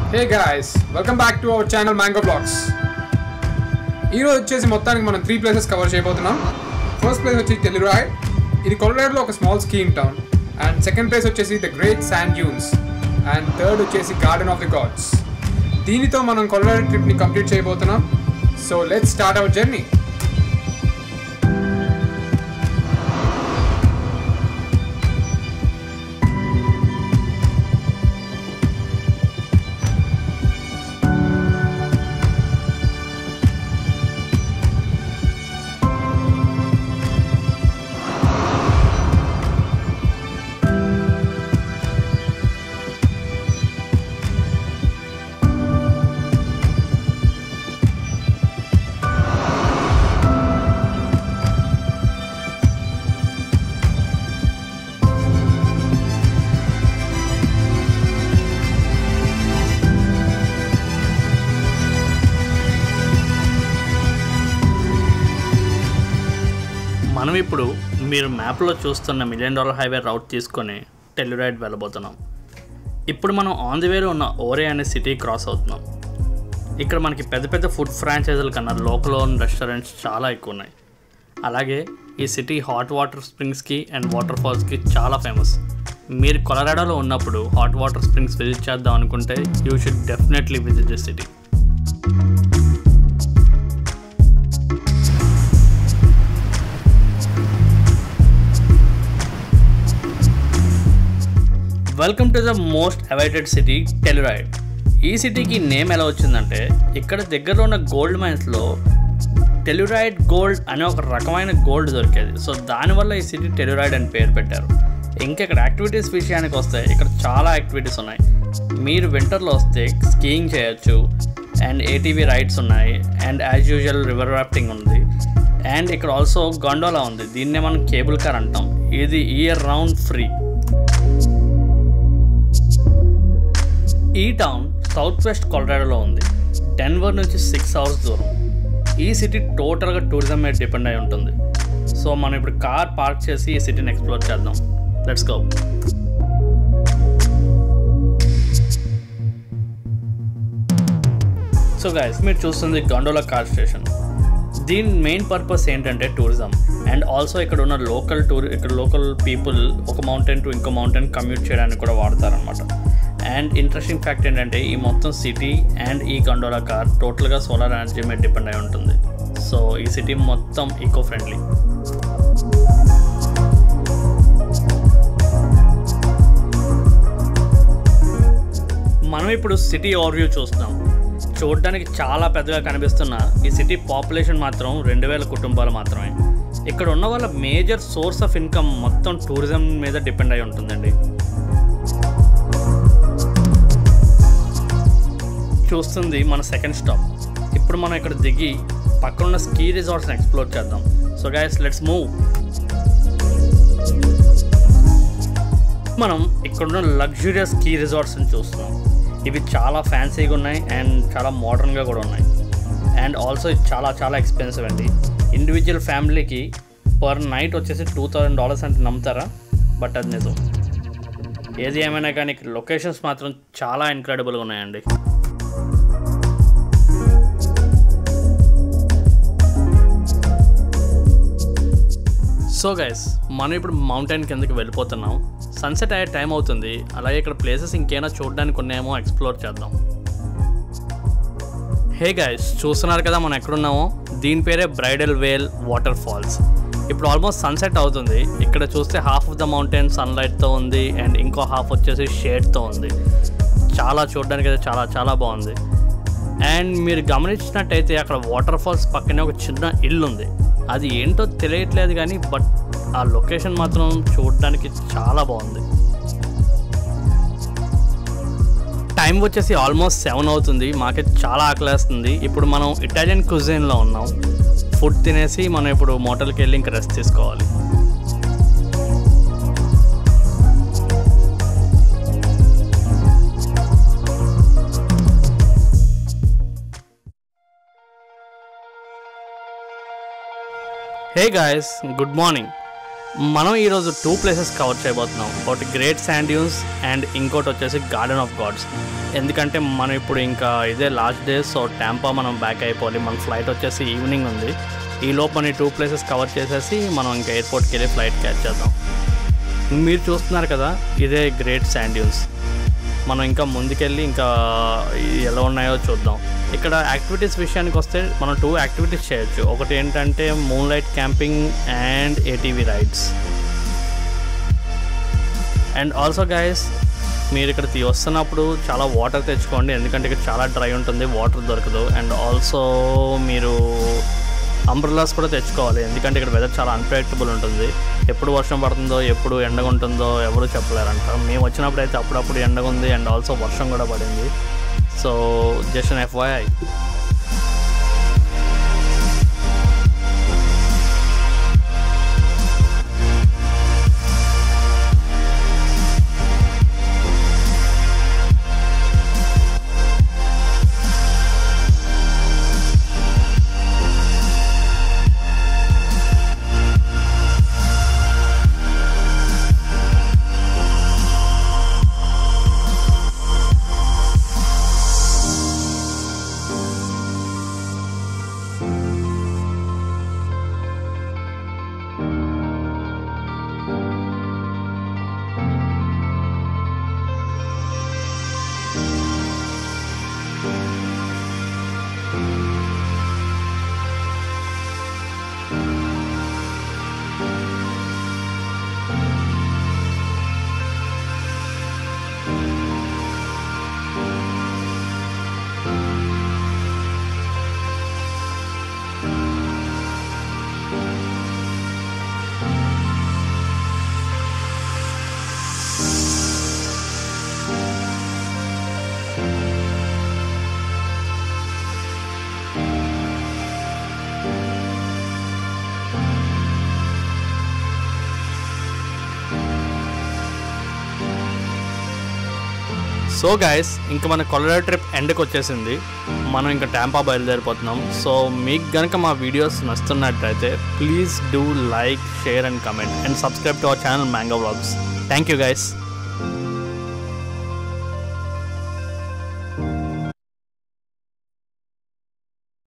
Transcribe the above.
Hey guys, welcome back to our channel Mango Vlogs. ఈ రోజు వచ్చేసి మొత్తానికి మనం 3 ప్లేసెస్ కవర్ చేయబోతున్నాం. ఫస్ట్ ప్లేస్ వచ్చేసి టెల్లురాయిడ్. ఇది కొలరాడోలో ఒక small skiing town. And second place వచ్చేసి the Great Sand Dunes. And third వచ్చేసి గార్డెన్ ఆఫ్ ది గాడ్స్. దీనితో మనం కొలరాడో ట్రిప్ ని కంప్లీట్ చేయబోతున్నాం. So let's start our journey. మనం ఇప్పుడు మీరు మ్యాప్లో చూస్తున్న $1 మిలియన్ హైవే రౌట్ తీసుకొని టెల్లురాయిడ్ వెళ్ళబోతున్నాం. ఇప్పుడు మనం ఆన్ ది వేలో ఉన్న ఓరే అనే సిటీ క్రాస్ అవుతున్నాం. ఇక్కడ మనకి పెద్ద పెద్ద ఫుడ్ ఫ్రాంచైజీల కన్నా లోకల్ ఓన్ రెస్టారెంట్స్ చాలా ఎక్కువ ఉన్నాయి. అలాగే ఈ సిటీ హాట్ వాటర్ స్ప్రింగ్స్కి అండ్ వాటర్ ఫాల్స్కి చాలా ఫేమస్. మీరు కొలరాడోలో ఉన్నప్పుడు హాట్ వాటర్ స్ప్రింగ్స్ విజిట్ చేద్దాం అనుకుంటే you should definitely visit this city. Welcome to the most awaited city Telluride. ఈ సిటీకి నేమ్ ఎలా వచ్చిందంటే ఇక్కడ దగ్గరలో ఉన్న గోల్డ్ మైన్స్లో టెల్లురాయిడ్ గోల్డ్ అనే ఒక రకమైన గోల్డ్ దొరికేది. సో దానివల్ల ఈ సిటీ టెల్లురాయిడ్ అని పేరు పెట్టారు. ఇంకా ఇక్కడ యాక్టివిటీస్ విషయానికి వస్తే ఇక్కడ చాలా యాక్టివిటీస్ ఉన్నాయి. మీరు వింటర్లో వస్తే స్కీయింగ్ చేయొచ్చు అండ్ ఏటీవీ రైడ్స్ ఉన్నాయి and as usual river rafting ఉంది అండ్ ఇక్కడ ఆల్సో గండోలా ఉంది. దీన్నే మనం కేబుల్ కార్ అంటాం. ఇది ఇయర్ రౌండ్ ఫ్రీ. ఈ టౌన్ సౌత్ వెస్ట్ కొలరాడోలో ఉంది. డెన్వర్ నుంచి 6 అవర్స్ దూరం. ఈ సిటీ టోటల్గా టూరిజం మీద డిపెండ్ అయి ఉంటుంది. సో మనం ఇప్పుడు కార్ పార్క్ చేసి ఈ సిటీని ఎక్స్ప్లోర్ చేద్దాం. Let's go. సో గైస్, మీరు చూస్తుంది గండోలా కార్ స్టేషన్. దీని మెయిన్ పర్పస్ ఏంటంటే టూరిజం అండ్ ఆల్సో ఇక్కడ ఉన్న లోకల్ పీపుల్ ఒక మౌంటైన్ టు ఇంకో మౌంటైన్ కమ్యూట్ చేయడానికి కూడా వాడతారనమాట. అండ్ ఇంట్రెస్టింగ్ ఫ్యాక్ట్ ఏంటంటే ఈ మొత్తం సిటీ అండ్ ఈ గండోలా కార్ టోటల్గా సోలార్ ఎనర్జీ మీద డిపెండ్ అయి ఉంటుంది. సో ఈ సిటీ మొత్తం ఈకో ఫ్రెండ్లీ. మనం ఇప్పుడు సిటీ ఓవర్వ్యూ చూస్తున్నాం. చూడడానికి చాలా పెద్దగా కనిపిస్తున్న ఈ సిటీ పాపులేషన్ మాత్రం 2000 కుటుంబాలు మాత్రమే. ఇక్కడ ఉన్న వాళ్ళ మేజర్ సోర్స్ ఆఫ్ ఇన్కమ్ మొత్తం టూరిజం మీద డిపెండ్ అయి ఉంటుందండి. చూస్తుంది మన సెకండ్ స్టాప్. ఇప్పుడు మనం ఇక్కడ దిగి పక్కనున్న స్కీ రిసార్ట్స్ని ఎక్స్ప్లోర్ చేద్దాం. So guys, let's move. మనం ఇక్కడున్న లగ్జూరియస్ స్కీ రిసార్ట్స్ని చూస్తున్నాం. ఇవి చాలా ఫ్యాన్సీగా ఉన్నాయి అండ్ చాలా మోడర్న్గా కూడా ఉన్నాయి. అండ్ ఆల్సో ఇది చాలా చాలా ఎక్స్పెన్సివ్ అండి. ఇండివిజువల్ ఫ్యామిలీకి పర్ నైట్ వచ్చేసి $2000 అంటే నమ్ముతారా? బట్ అది నిజం. ఏది ఏమైనా కానీ లొకేషన్స్ మాత్రం చాలా ఇన్క్రెడిబుల్గా ఉన్నాయండి. సో గైస్, మనం ఇప్పుడు మౌంటైన్ కిందకి వెళ్ళిపోతున్నాం. సన్సెట్ అయ్యే టైం అవుతుంది. అలాగే ఇక్కడ ప్లేసెస్ ఇంకేమైనా చూడడానికి ఉన్నాయేమో ఎక్స్ప్లోర్ చేద్దాం. హే గైస్, చూస్తున్నారు కదా మనం ఎక్కడున్నామో. దీని పేరే బ్రైడల్ వేల్ వాటర్ ఫాల్స్. ఇప్పుడు ఆల్మోస్ట్ సన్సెట్ అవుతుంది. ఇక్కడ చూస్తే హాఫ్ ఆఫ్ ద మౌంటైన్ సన్లైట్తో ఉంది అండ్ ఇంకో హాఫ్ వచ్చేసి షేడ్తో ఉంది. చాలా చూడడానికి అయితే చాలా చాలా బాగుంది. అండ్ మీరు గమనించినట్టయితే అక్కడ వాటర్ ఫాల్స్ పక్కనే ఒక చిన్న ఇల్లు ఉంది. అది ఏంటో తెలియట్లేదు కానీ బట్ ఆ లొకేషన్ మాత్రం చూడడానికి చాలా బాగుంది. టైం వచ్చేసి ఆల్మోస్ట్ 7 అవుతుంది. మాకైతే చాలా ఆకలేస్తుంది. ఇప్పుడు మనం ఇటాలియన్ క్యూజిన్లో ఉన్నాం. ఫుడ్ తినేసి మనం ఇప్పుడు మోటల్కి వెళ్ళి ఇంకా రెస్ట్ తీసుకోవాలి. Hey guys, good morning. మనం ఈరోజు 2 ప్లేసెస్ కవర్ చేయబోతున్నాం. ఒకటి గ్రేట్ శాండ్ డ్యూన్స్ అండ్ ఇంకోటి వచ్చేసి గార్డెన్ ఆఫ్ గాడ్స్. ఎందుకంటే మనం ఇప్పుడు ఇంకా ఇదే లాస్ట్ డే, సో టాంపా మనం బ్యాక్ అయిపోవాలి. మన ఫ్లైట్ వచ్చేసి ఈవినింగ్ ఉంది. ఈ లోపు 2 ప్లేసెస్ కవర్ చేసేసి మనం ఇంకా ఎయిర్పోర్ట్కి వెళ్ళి ఫ్లైట్ క్యాచ్ చేద్దాం. మీరు చూస్తున్నారు కదా, ఇదే గ్రేట్ శాండ్ డ్యూన్స్. మనం ఇంకా ముందుకెళ్ళి ఇంకా ఎలా ఉన్నాయో చూద్దాం. ఇక్కడ యాక్టివిటీస్ విషయానికి వస్తే మనం 2 యాక్టివిటీస్ చేయొచ్చు. ఒకటి ఏంటంటే moonlight camping and ATV rides. And also guys, మీరు ఇక్కడ వస్తున్నప్పుడు చాలా వాటర్ తెచ్చుకోండి, ఎందుకంటే ఇక్కడ చాలా డ్రై ఉంటుంది, వాటర్ దొరకదు. అండ్ ఆల్సో మీరు అంబ్రెల్లాస్ కూడా తెచ్చుకోవాలి, ఎందుకంటే ఇక్కడ వెదర్ చాలా అన్ప్రెడిక్టబుల్ ఉంటుంది. ఎప్పుడు వర్షం పడుతుందో ఎప్పుడు ఎండగా ఉంటుందో ఎవరు చెప్పలేరంట. మేము వచ్చినప్పుడు అయితే అప్పుడప్పుడు ఎండగా ఉంది అండ్ ఆల్సో వర్షం కూడా పడింది. So just an FYI. So guys, ఇంకా మన కొలరాడో ట్రిప్ ఎండ్కి వచ్చేసింది. మనం ఇంకా టాంపా బయలుదేరిపోతున్నాం. సో మీకు కనుక మా వీడియోస్ నచ్చుతున్నట్టయితే please do like, share and comment and subscribe to our channel Mango Vlogs. Thank you guys.